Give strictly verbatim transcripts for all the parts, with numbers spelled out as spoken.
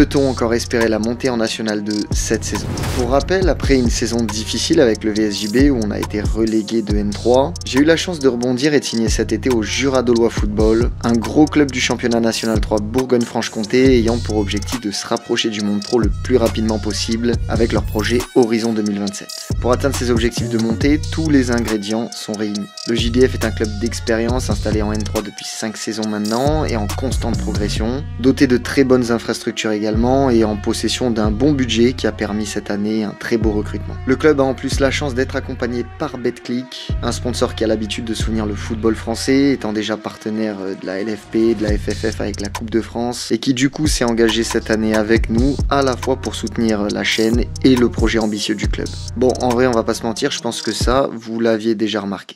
Peut-on encore espérer la montée en National deux cette saison? Pour rappel, après une saison difficile avec le V S J B où on a été relégué de N trois, j'ai eu la chance de rebondir et de signer cet été au Jura d'Aulois Football, un gros club du championnat national trois Bourgogne-Franche-Comté ayant pour objectif de se rapprocher du monde pro le plus rapidement possible avec leur projet Horizon deux mille vingt-sept. Pour atteindre ces objectifs de montée, tous les ingrédients sont réunis. Le J D F est un club d'expérience installé en N trois depuis cinq saisons maintenant et en constante progression, doté de très bonnes infrastructures également et en possession d'un bon budget qui a permis cette année un très beau recrutement. Le club a en plus la chance d'être accompagné par Betclic, un sponsor qui a l'habitude de soutenir le football français, étant déjà partenaire de la L F P, de la F F F avec la Coupe de France, et qui du coup s'est engagé cette année avec nous, à la fois pour soutenir la chaîne et le projet ambitieux du club. Bon, en vrai on va pas se mentir, je pense que ça, vous l'aviez déjà remarqué.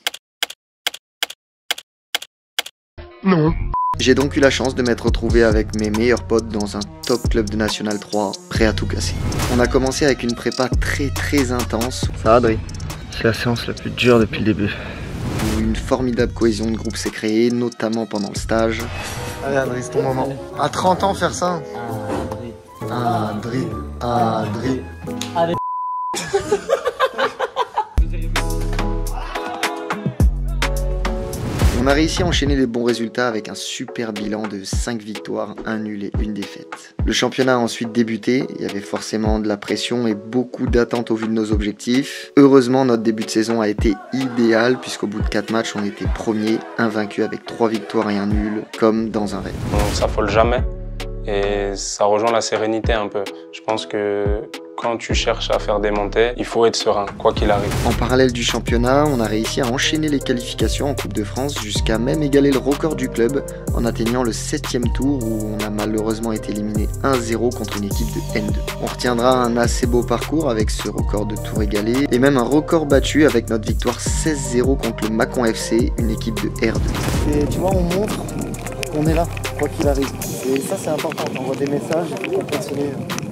Non. J'ai donc eu la chance de m'être retrouvé avec mes meilleurs potes dans un top club de National trois, prêt à tout casser. On a commencé avec une prépa très très intense. Ça va, Adri? C'est la séance la plus dure depuis le début. Où une formidable cohésion de groupe s'est créée, notamment pendant le stage. Allez Adri, c'est ton moment. À trente ans faire ça? Adri, Adri. Adri. On a réussi à enchaîner les bons résultats avec un super bilan de cinq victoires, un nul et une défaite. Le championnat a ensuite débuté, il y avait forcément de la pression et beaucoup d'attentes au vu de nos objectifs. Heureusement, notre début de saison a été idéal puisqu'au bout de quatre matchs, on était premier, invaincu avec trois victoires et un nul, comme dans un rêve. On s'affole jamais et ça rejoint la sérénité un peu. Je pense que quand tu cherches à faire des montées, il faut être serein, quoi qu'il arrive. En parallèle du championnat, on a réussi à enchaîner les qualifications en Coupe de France jusqu'à même égaler le record du club en atteignant le septième tour où on a malheureusement été éliminé un zéro contre une équipe de N deux. On retiendra un assez beau parcours avec ce record de tour égalé et même un record battu avec notre victoire seize zéro contre le Mâcon F C, une équipe de R deux. Et tu vois, on montre qu'on est là, quoi qu'il arrive. Et ça c'est important, on envoie des messages et on continue.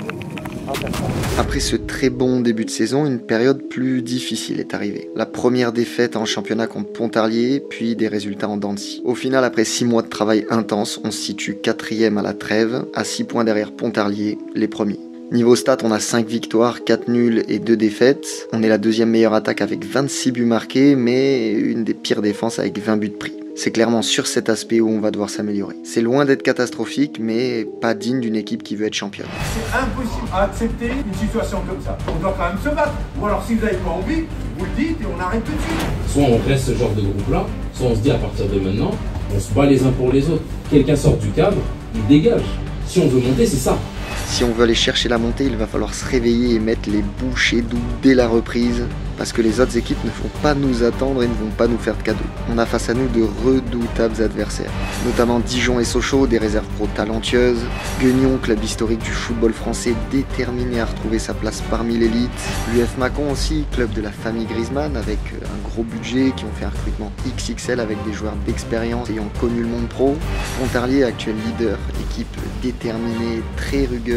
Après ce très bon début de saison, une période plus difficile est arrivée. La première défaite en championnat contre Pontarlier, puis des résultats en dents de scie. Au final, après six mois de travail intense, on se situe quatrième à la trêve, à six points derrière Pontarlier, les premiers. Niveau stats, on a cinq victoires, quatre nuls et deux défaites. On est la deuxième meilleure attaque avec vingt-six buts marqués, mais une des pires défenses avec vingt buts pris. C'est clairement sur cet aspect où on va devoir s'améliorer. C'est loin d'être catastrophique, mais pas digne d'une équipe qui veut être championne. C'est impossible à accepter une situation comme ça. On doit quand même se battre. Ou alors si vous n'avez pas envie, vous le dites et on arrête tout de suite. Soit on reste ce genre de groupe-là, soit on se dit à partir de maintenant, on se bat les uns pour les autres. Quelqu'un sort du cadre, il dégage. Si on veut monter, c'est ça. Si on veut aller chercher la montée, il va falloir se réveiller et mettre les bouchées doubles dès la reprise, parce que les autres équipes ne vont pas nous attendre et ne vont pas nous faire de cadeaux. On a face à nous de redoutables adversaires, notamment Dijon et Sochaux, des réserves pro talentueuses, Guignon, club historique du football français déterminé à retrouver sa place parmi l'élite, l'U F Mâcon aussi, club de la famille Griezmann avec un gros budget, qui ont fait un recrutement X X L avec des joueurs d'expérience ayant connu le monde pro, Pontarlier, actuel leader, équipe déterminée, très rugueuse,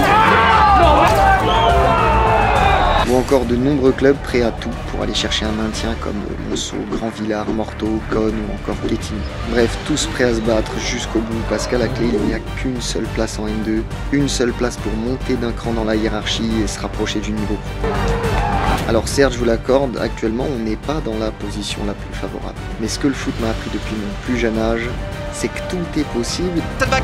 ou encore de nombreux clubs prêts à tout pour aller chercher un maintien comme Monceau, Grand Villard, Morteau, Cône ou encore Quetigny. Bref, tous prêts à se battre jusqu'au bout parce qu'à la clé, il n'y a qu'une seule place en N deux, une seule place pour monter d'un cran dans la hiérarchie et se rapprocher du niveau pro. Alors certes, je vous l'accorde, actuellement on n'est pas dans la position la plus favorable. Mais ce que le foot m'a appris depuis mon plus jeune âge, c'est que tout est possible.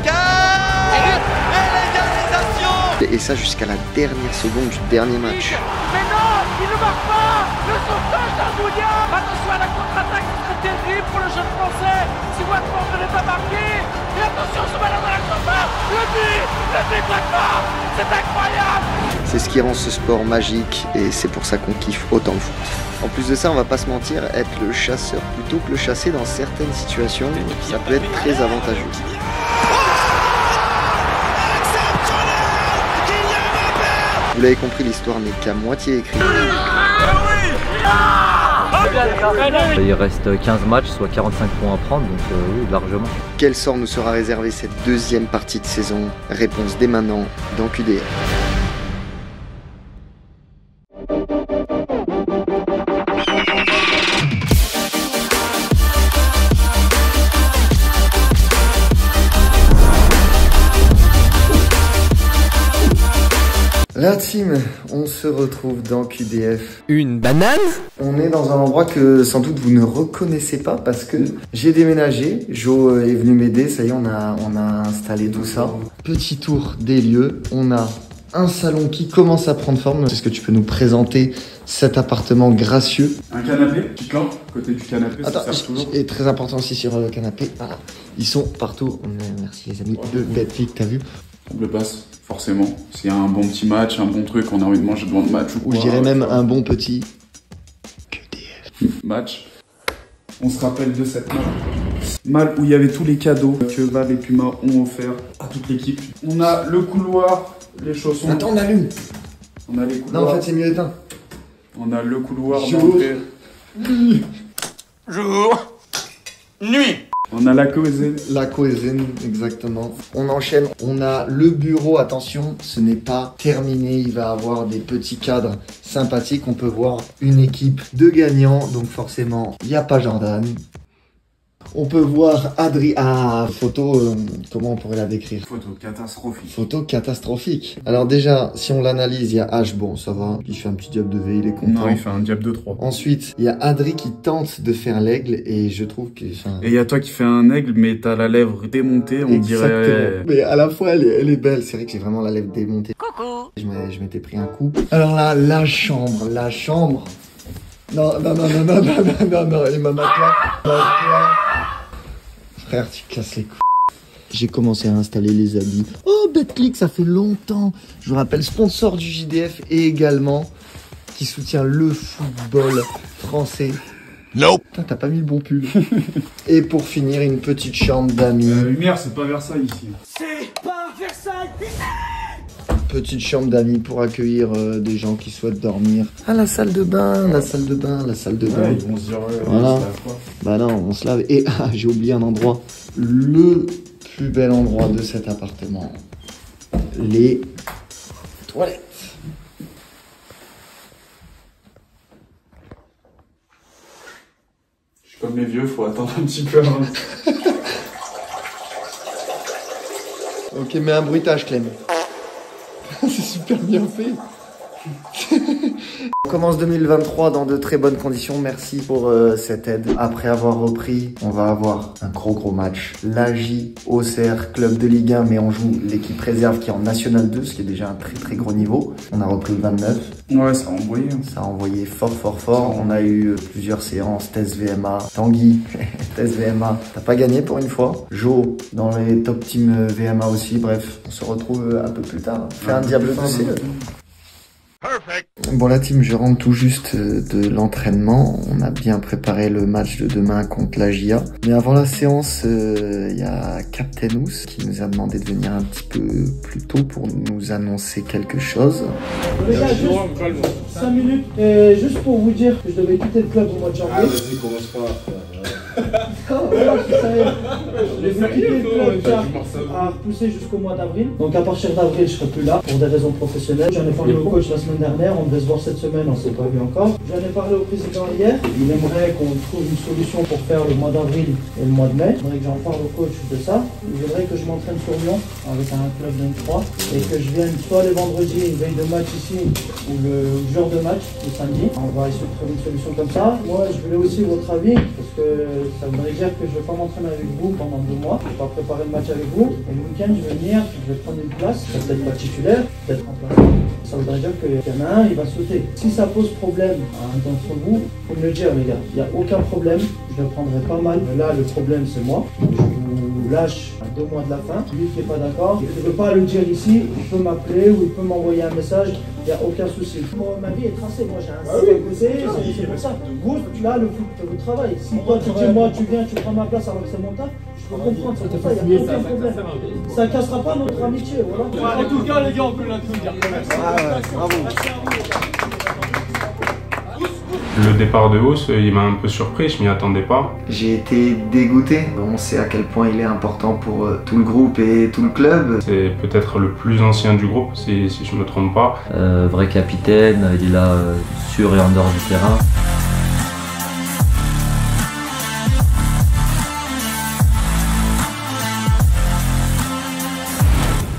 Et ça jusqu'à la dernière seconde du dernier match. Mais non, il ne marque pas. Le sauvetage d'Arbounia. Attention à la contre-attaque, c'est terrible pour le jeune français. Si Watford ne l'est pas marqué. Et attention, ce ballon dans la surface. Le but, le but de Watford. C'est incroyable. C'est ce qui rend ce sport magique et c'est pour ça qu'on kiffe autant le foot. En plus de ça, on va pas se mentir, être le chasseur plutôt que le chassé dans certaines situations, ça peut être très avantageux. Vous l'avez compris, l'histoire n'est qu'à moitié écrite. Il reste quinze matchs, soit quarante-cinq points à prendre, donc euh, oui, largement. Quel sort nous sera réservé cette deuxième partie de saison? Réponse dès maintenant dans Q D R. La team, on se retrouve dans Q D F. Une banane? On est dans un endroit que sans doute vous ne reconnaissez pas parce que j'ai déménagé. Jo est venu m'aider, ça y est, on a, on a installé tout ça. Petit tour des lieux, on a un salon qui commence à prendre forme. Est-ce que tu peux nous présenter cet appartement gracieux? Un canapé, petite lampe, côté du canapé, Attends, ça sert toujours. Et très important aussi sur le canapé, voilà. Ils sont partout. Merci les amis de Betclic, t'as vu? Double passe, forcément. S'il y a un bon petit match, un bon truc, on a envie de manger devant le match ou Ou je dirais même un bon petit Q D F. Match. On se rappelle de cette malle. Malle où il y avait tous les cadeaux que Val et Puma ont offerts à toute l'équipe. On a le couloir, les chaussons. Attends, on allume. On a les couloirs. Non, en fait, c'est mieux éteint. On a le couloir Jour. d'entrée. Jour, nuit. On a la cuisine. La cuisine, exactement. On enchaîne. On a le bureau. Attention, ce n'est pas terminé. Il va avoir des petits cadres sympathiques. On peut voir une équipe de gagnants. Donc forcément, il n'y a pas Jordan. On peut voir Adri... Ah, photo, euh, comment on pourrait la décrire? Photo catastrophique. Photo catastrophique. Alors déjà, si on l'analyse, il y a H, bon, ça va. Il fait un petit diable de V, il est content. Non, il fait un diable de trois. Ensuite, il y a Adri qui tente de faire l'aigle et je trouve que... Enfin, Et il y a toi qui fais un aigle, mais t'as la lèvre démontée, on exactement. dirait... Mais à la fois, elle est, elle est belle. C'est vrai que j'ai vraiment la lèvre démontée. Coucou. Je m'ai- je m'étais pris un coup. Alors là, la chambre, la chambre. Non, non, non, non, non, non, non, non, non, et ma matelas. matelas. Frère, tu casses les couilles. J'ai commencé à installer les habits. Oh, Betclic, ça fait longtemps. Je vous rappelle, sponsor du J D F et également qui soutient le football français. Nope. Putain, t'as pas mis le bon pull. Et pour finir, une petite chambre d'amis. La lumière, c'est pas Versailles ici. C'est pas Versailles. Petite chambre d'amis pour accueillir euh, des gens qui souhaitent dormir. Ah, la salle de bain, la salle de bain, la salle de bain. Ouais, ils vont se dire, ouais, Voilà. c'est la fois. Bah non, on se lave. Et ah, j'ai oublié un endroit. Le plus bel endroit de cet appartement. Les toilettes. Je suis comme les vieux, faut attendre un petit peu avant. Ok, mets un bruitage, Clem. C'est super bien fait. On commence deux mille vingt-trois dans de très bonnes conditions. Merci pour euh, cette aide. Après avoir repris, on va avoir un gros gros match. L'A J Auxerre, club de Ligue un, mais on joue l'équipe réserve qui est en National deux, ce qui est déjà un très très gros niveau. On a repris le vingt-neuf. Ouais, ça a envoyé. Hein. Ça a envoyé fort fort fort. On a eu euh, plusieurs séances, test V M A. Tanguy, test V M A. T'as pas gagné pour une fois. Jo, dans les top team euh, V M A aussi. Bref, on se retrouve euh, un peu plus tard. Fais un diable de C E. Bon, la team, je rentre tout juste de l'entraînement. On a bien préparé le match de demain contre la J A. Mais avant la séance, il euh, y a Captain Ous qui nous a demandé de venir un petit peu plus tôt pour nous annoncer quelque chose. Les gars, juste cinq minutes, et juste pour vous dire que je devais quitter le club au mois de janvier. Ah, vas-y, commence pas. Ah, voilà, je savais. Je devais quitter le club car à repousser jusqu'au mois d'avril. Donc à partir d'avril, je serai plus là pour des raisons professionnelles. J'en ai parlé au coach la semaine dernière, on devait se voir cette semaine, on ne s'est pas vu encore. J'en ai parlé au président hier, il aimerait qu'on trouve une solution pour faire le mois d'avril et le mois de mai. Il faudrait que j'en parle au coach de ça. Il voudrait que je m'entraîne sur Lyon avec un club vingt-trois et que je vienne soit les vendredis, une veille de match ici, ou le jour de match, le samedi. On va essayer de trouver une solution comme ça. Moi, je voulais aussi votre avis, parce que ça voudrait dire que je ne vais pas m'entraîner avec vous pendant deux mois. Je ne vais pas préparer le match avec vous. Et le week-end, je vais venir, je vais prendre une place, peut-être pas titulaire, peut-être remplaçant. Ça voudrait dire qu'il y en a un, il va sauter. Si ça pose problème à un d'entre vous, il faut me le dire, les gars. Il n'y a aucun problème, je le prendrai pas mal. Là, le problème, c'est moi. Je vous lâche à deux mois de la fin. Lui qui n'est pas d'accord, il ne veut pas le dire ici, il peut m'appeler ou il peut m'envoyer un message. Il n'y a aucun souci. Moi, ma vie est tracée. Moi, j'ai un ah oui, côté, c'est pour ça. Vous, là, le foot, c'est votre travail. Si toi, tu dis, moi, tu viens, tu prends ma place alors que c'est mon taf, je peux comprendre. C'est pour ça, il n'y a aucun problème. Ça ne cassera pas notre amitié. Voilà. En tout cas, les gars, on peut l'applaudir. Ah ouais, bravo. Le départ de Ous, il m'a un peu surpris, je m'y attendais pas. J'ai été dégoûté. On sait à quel point il est important pour euh, tout le groupe et tout le club. C'est peut-être le plus ancien du groupe, si, si je me trompe pas. Euh, vrai capitaine, il est là euh, sur et en dehors du terrain.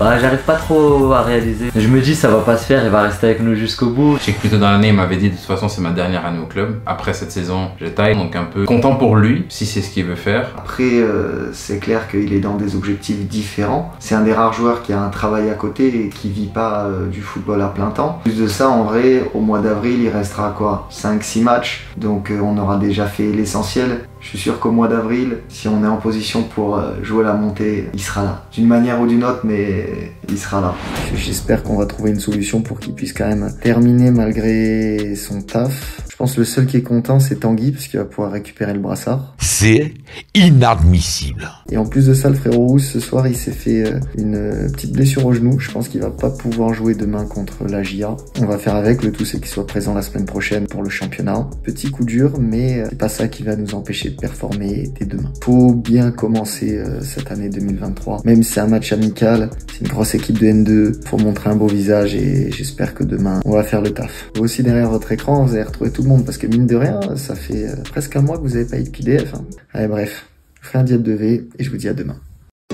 Bah, j'arrive pas trop à réaliser. Je me dis ça va pas se faire, il va rester avec nous jusqu'au bout. Je sais que plus tôt dans l'année, il m'avait dit de toute façon c'est ma dernière année au club. Après cette saison, je taille, donc un peu content pour lui, si c'est ce qu'il veut faire. Après, euh, c'est clair qu'il est dans des objectifs différents. C'est un des rares joueurs qui a un travail à côté et qui vit pas euh, du football à plein temps. Plus de ça, en vrai, au mois d'avril, il restera quoi, cinq six matchs. Donc euh, on aura déjà fait l'essentiel. Je suis sûr qu'au mois d'avril, si on est en position pour euh, jouer la montée, il sera là. D'une manière ou d'une autre, mais il sera là. J'espère qu'on va trouver une solution pour qu'il puisse quand même terminer malgré son taf. Je pense que le seul qui est content, c'est Tanguy, parce qu'il va pouvoir récupérer le brassard. C'est inadmissible. Et en plus de ça, le frérot Rousse, ce soir, il s'est fait euh, une euh, petite blessure au genou. Je pense qu'il va pas pouvoir jouer demain contre la J A. On va faire avec. Le tout, c'est qu'il soit présent la semaine prochaine pour le championnat. Petit coup dur, mais euh, c'est pas ça qui va nous empêcher de performer dès demain. Faut bien commencer euh, cette année deux mille vingt-trois. Même si c'est un match amical, c'est une grosse équipe de N deux. Faut montrer un beau visage et j'espère que demain, on va faire le taf. Vous aussi, derrière votre écran, vous allez retrouver tout le monde parce que mine de rien, ça fait euh, presque un mois que vous avez pas eu de Q D F. Hein. Allez, bref. Je ferai un diète de V et je vous dis à demain.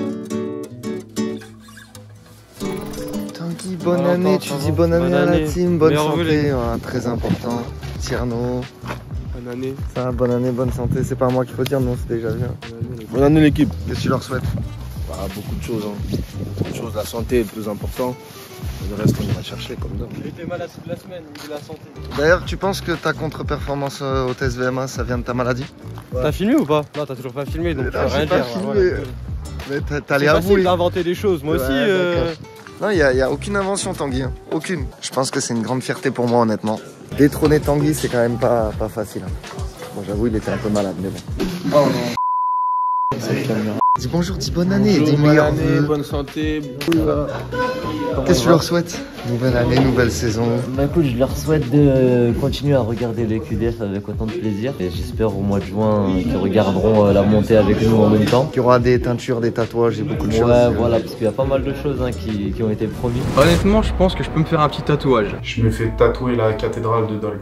Tanguy, bonne ah, année, tu dis bonne année bonne à la année. Team, bonne Meilleure santé, ouais, très important. Tierno. Bonne année. Ça va, bonne année, bonne santé, c'est pas à moi qu'il faut dire, non, c'est déjà bien. Bonne année l'équipe. Qu'est-ce que tu leur souhaites? Bah, beaucoup de choses, hein. Beaucoup de choses, la santé est le plus important. Le reste, on va chercher comme d'hab. Il était malade toute la semaine, il de la santé. D'ailleurs, tu penses que ta contre-performance au test V M A, ça vient de ta maladie? Ouais. T'as filmé ou pas? Non, t'as toujours pas filmé, donc tu peux rien pas dire. Filmé. Ouais. Mais t'allais avouer. C'est facile d'inventer des choses, moi ouais, aussi. Euh... Non, il n'y a, y a aucune invention, Tanguy. Hein. Aucune. Je pense que c'est une grande fierté pour moi, honnêtement. Détrôner Tanguy, c'est quand même pas, pas facile. Hein. Bon, j'avoue, il était un peu malade, mais bon. Oh non. Dis bonjour, dis bonne année, bonjour, dis bonne année, vœux. bonne santé. Qu'est-ce que tu leur souhaites? Nouvelle année, nouvelle saison. Bah écoute, je leur souhaite de continuer à regarder les Q D F avec autant de plaisir. Et j'espère au mois de juin qu'ils regarderont la montée avec nous en même temps. Qu'il y aura des teintures, des tatouages et beaucoup de ouais, choses. Ouais, voilà, parce qu'il y a pas mal de choses hein, qui, qui ont été promis. Honnêtement, je pense que je peux me faire un petit tatouage. Je me fais tatouer la cathédrale de Dole.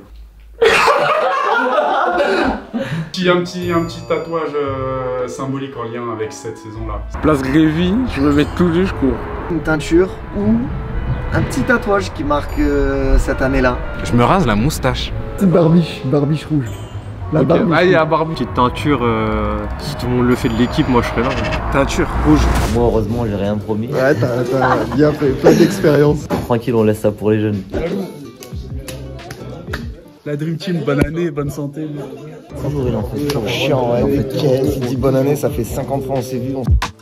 Un petit, un petit tatouage euh, symbolique en lien avec cette saison-là. Place Grévy, je me mets tout nu, je cours. Une teinture ou un petit tatouage qui marque euh, cette année-là. Je me rase la moustache. Petite barbiche, barbiche rouge. La okay. barbiche. Ah, il y a barbiche. Petite teinture, euh, si tout le monde le fait de l'équipe, moi je serais là. Teinture rouge. Moi, heureusement, j'ai rien promis. Ouais, t'as bien fait, plein d'expérience. Tranquille, on laisse ça pour les jeunes. La Dream Team, bonne année, bonne santé. Toujours il en fait trop. Chiant, ouais. Il fait il dit bonne année, ça fait cinquante fois on s'est vu. On...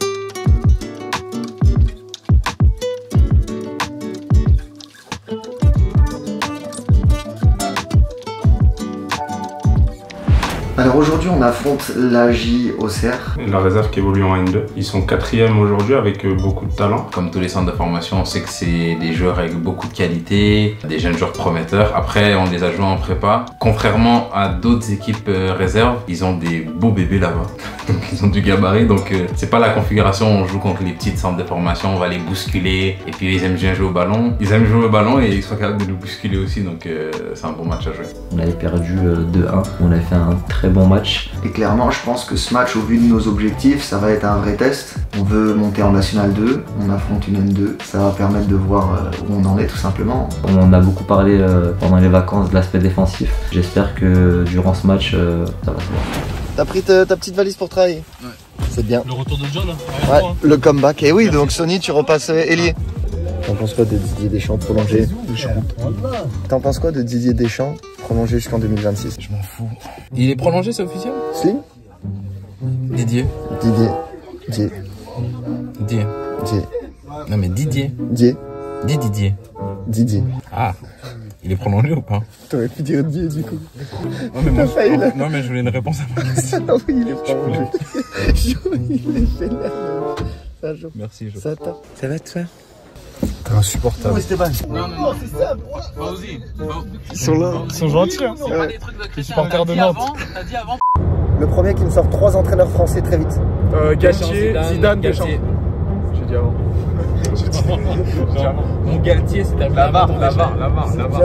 Alors aujourd'hui on affronte l'A J Auxerre. La réserve qui évolue en N deux. Ils sont quatrième aujourd'hui avec beaucoup de talent. Comme tous les centres de formation, on sait que c'est des joueurs avec beaucoup de qualité, des jeunes joueurs prometteurs. Après, on les a joués en prépa. Contrairement à d'autres équipes euh, réserves, ils ont des beaux bébés là-bas. Donc ils ont du gabarit. Donc euh, c'est pas la configuration où on joue contre les petites centres de formation, on va les bousculer. Et puis ils aiment bien jouer au ballon. Ils aiment jouer au ballon et ils sont capables de nous bousculer aussi. Donc euh, c'est un bon match à jouer. On avait perdu euh, deux un. On avait fait un très bon match. Et clairement, je pense que ce match, au vu de nos objectifs, ça va être un vrai test. On veut monter en National deux, on affronte une N deux. Ça va permettre de voir où on en est tout simplement. On a beaucoup parlé euh, pendant les vacances de l'aspect défensif. J'espère que durant ce match, euh, ça va se voir. T'as pris ta, ta petite valise pour travailler? Ouais. C'est bien. Le retour de John, hein. Ouais, ouais, le comeback. Et oui, donc Sony, tu repasses ailier. T'en penses quoi de Didier Deschamps prolongé? T'en penses quoi de Didier Deschamps prolongé jusqu'en deux mille vingt-six? Je m'en fous. Il est prolongé, c'est officiel? Slim? Didier. Didier. Didier. Didier. Didier. Non mais Didier. Didier. Dis Didier. Didier. Ah. Il est prolongé ou pas? T'aurais pu dire Didier du coup. Non mais, moi, je... non, non mais je voulais une réponse à ma question. Ah oui, il est prolongé. Il est génial. Merci. Je... Ça, ça va te faire? T'es insupportable. Non, non, non, c'est ça. Ils sont là, ils sont gentils. Hein. Ouais. Les supporters de Nantes. T'as dit avant. Le premier qui me sort trois entraîneurs français très vite. Euh, Galtier, Zidane, Zidane Deschamps. J'ai dit avant. J'ai dit avant. Mon Galtier, c'est la barre, la barre, la barre, la barre.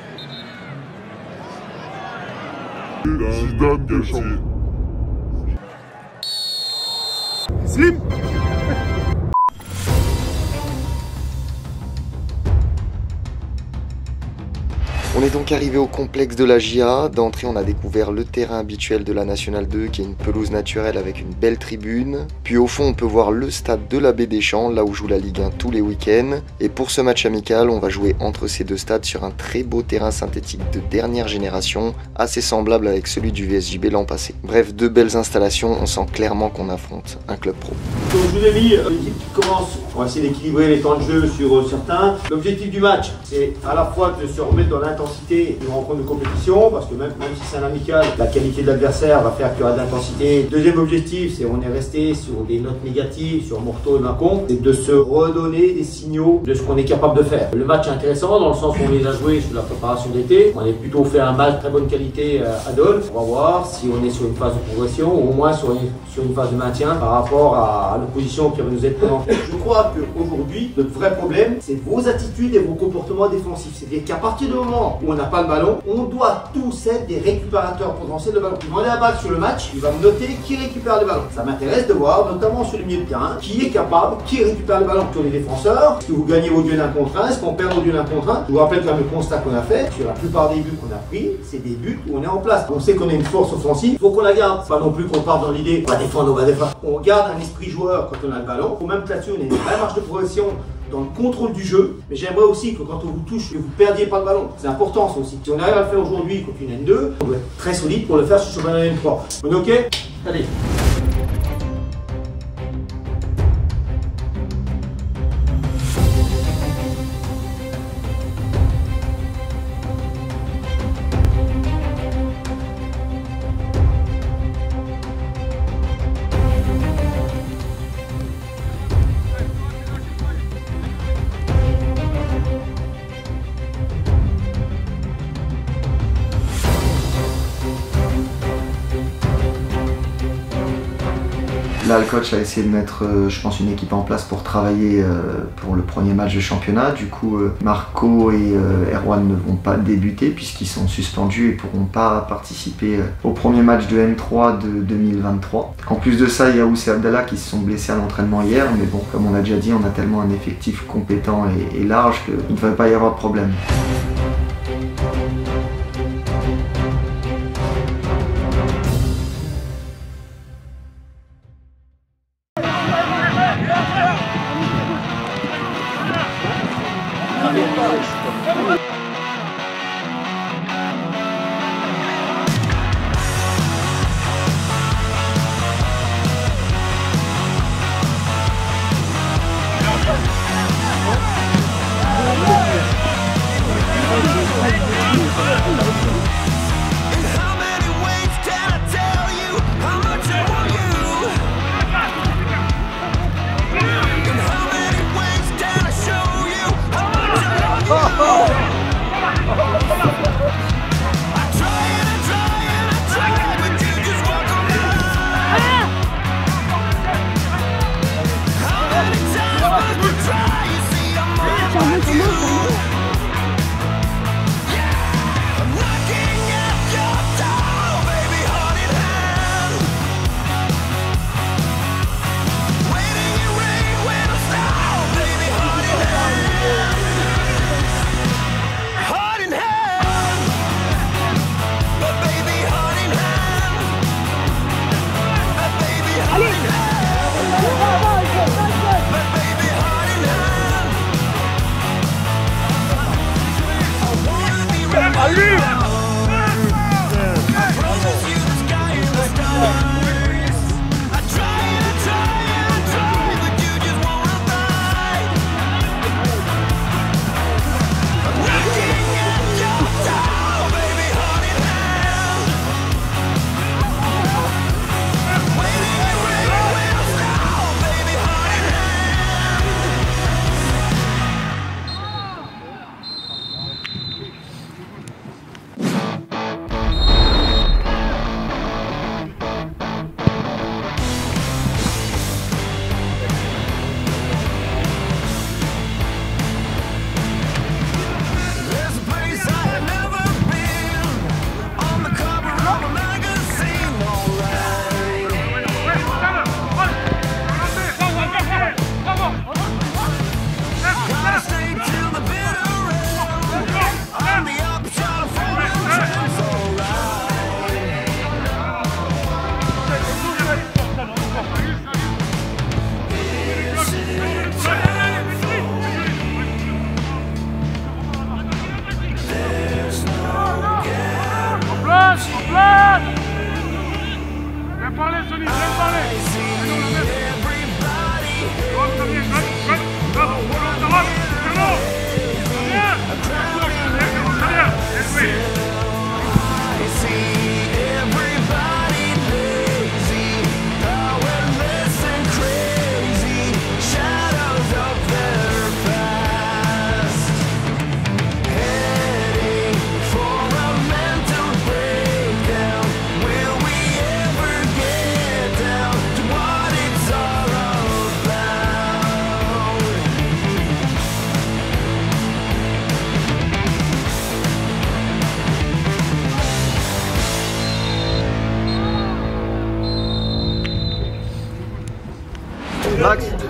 Zidane Deschamps. Slim. On est donc arrivé au complexe de la J A. D'entrée, on a découvert le terrain habituel de la Nationale deux, qui est une pelouse naturelle avec une belle tribune. Puis au fond, on peut voir le stade de la Baie des Champs, là où joue la Ligue un tous les week-ends. Et pour ce match amical, on va jouer entre ces deux stades sur un très beau terrain synthétique de dernière génération, assez semblable avec celui du V S J B l'an passé. Bref, deux belles installations, on sent clairement qu'on affronte un club pro. Comme je vous ai dit, l'équipe qui commence, on va essayer d'équilibrer les temps de jeu sur certains. L'objectif du match, c'est à la fois de se remettre dans l'intensité d'une rencontre de compétition, parce que même, même si c'est un amical, la qualité de l'adversaire va faire qu'il y aura de l'intensité. Deuxième objectif, c'est on est resté sur des notes négatives, sur Morteau et Mâcon, c'est de se redonner des signaux de ce qu'on est capable de faire. Le match est intéressant dans le sens où on les a joués sur la préparation d'été. On a plutôt fait un match de très bonne qualité à Dole. On va voir si on est sur une phase de progression ou au moins sur une, sur une phase de maintien par rapport à, à l'opposition qui va nous être présentée. Je crois qu'aujourd'hui, notre vrai problème, c'est vos attitudes et vos comportements défensifs. C'est-à-dire qu'à partir du moment où on n'a pas le ballon, on doit tous être des récupérateurs potentiels de ballon. Vous demandez à Bach sur le match, il va me noter qui récupère le ballon. Ça m'intéresse de voir, notamment sur le milieu de terrain, qui est capable, qui récupère le ballon sur les défenseurs. Est-ce que vous gagnez vos duels d'un contre un? Est-ce qu'on perd vos duels d'un contre un? Je vous rappelle quand même le constat qu'on a fait. Sur la plupart des buts qu'on a pris, c'est des buts où on est en place. On sait qu'on a une force offensive, il faut qu'on la garde. Pas non plus qu'on parte dans l'idée, on va défendre, on va défendre. On garde un esprit joueur quand on a le ballon. Il faut même que là-dessus, on ait une vraie marge de progression dans le contrôle du jeu, mais j'aimerais aussi que quand on vous touche, que vous perdiez pas le ballon. C'est important ça aussi. Si on arrive à le faire aujourd'hui contre une N deux, on doit être très solide pour le faire sur ce N trois. On est ok? Allez. Là, le coach a essayé de mettre, euh, je pense, une équipe en place pour travailler euh, pour le premier match de championnat. Du coup, euh, Marco et euh, Erwan ne vont pas débuter puisqu'ils sont suspendus et ne pourront pas participer euh, au premier match de N trois de deux mille vingt-trois. En plus de ça, il y a Ous et Abdallah qui se sont blessés à l'entraînement hier. Mais bon, comme on l'a déjà dit, on a tellement un effectif compétent et, et large qu'il ne devrait pas y avoir de problème.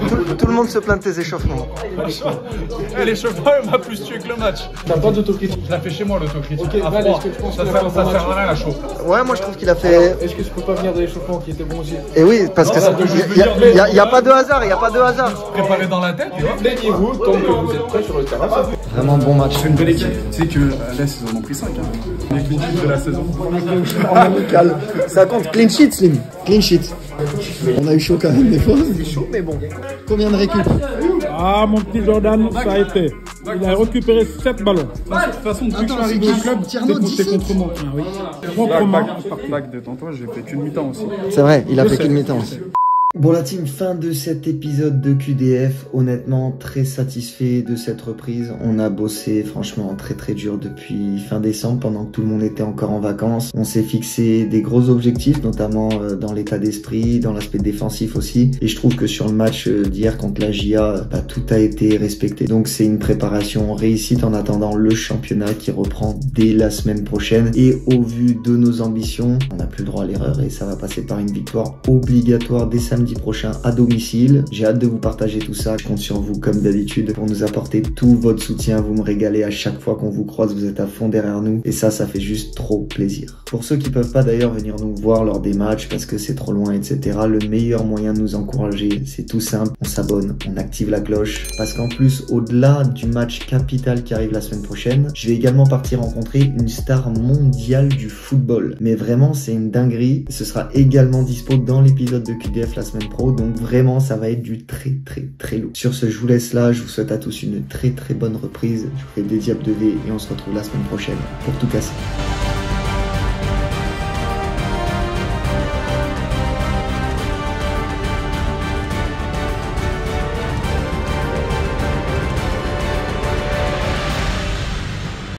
tout, tout le monde se plaint de tes échauffements. L'échauffement, il m'a plus tué que le match. T'as pas d'autocritique? Je la fais chez moi, l'autocritique. Ok, Val, est-ce que tu penses ça, que ça, le ça match... sert à rien, à chaud. Ouais, moi je trouve qu'il a fait... Est-ce que je peux pas venir de l'échauffement qui était bon aussi? Et oui, parce que il n'y a, y a pas de hasard, il n'y a pas de hasard. Préparé dans la tête, tu vois. Plaignez-vous tant que vous êtes prêts sur le terrain. Vraiment bon match. C'est une belle équipe. Tu sais que l'Est, ils en ont pris cinq. Hein. Les clean sheets de la saison. En amical. Ça compte. Clean sheet, Slim. Clean sheet. On a eu chaud quand même des fois. C'est chaud, mais bon. Combien de récup? Ah, mon petit Jordan, ça a été. Il a récupéré sept ballons. De toute façon, depuis que je suis arrivé au club, c'est contre moi. Ah oui. Proprement. Bac, détends-toi, j'ai fait qu'une mi-temps aussi. C'est vrai, il a fait qu'une mi-temps aussi. Bon la team, fin de cet épisode de Q D F, honnêtement très satisfait de cette reprise. On a bossé franchement très très dur depuis fin décembre pendant que tout le monde était encore en vacances. On s'est fixé des gros objectifs, notamment dans l'état d'esprit, dans l'aspect défensif aussi. Et je trouve que sur le match d'hier contre la J A, bah, tout a été respecté. Donc c'est une préparation réussite en attendant le championnat qui reprend dès la semaine prochaine. Et au vu de nos ambitions, on n'a plus le droit à l'erreur et ça va passer par une victoire obligatoire dès samedi prochain à domicile. J'ai hâte de vous partager tout ça. Je compte sur vous comme d'habitude pour nous apporter tout votre soutien. Vous me régalez à chaque fois qu'on vous croise. Vous êtes à fond derrière nous et ça, ça fait juste trop plaisir. Pour ceux qui peuvent pas d'ailleurs venir nous voir lors des matchs parce que c'est trop loin, et cetera. Le meilleur moyen de nous encourager, c'est tout simple. On s'abonne, on active la cloche parce qu'en plus, au-delà du match capital qui arrive la semaine prochaine, je vais également partir rencontrer une star mondiale du football. Mais vraiment, c'est une dinguerie. Ce sera également dispo dans l'épisode de Q D F la semaine pro, donc vraiment ça va être du très très très lourd. Sur ce, je vous laisse là, je vous souhaite à tous une très très bonne reprise, je vous fais des diables de V et on se retrouve la semaine prochaine pour tout casser.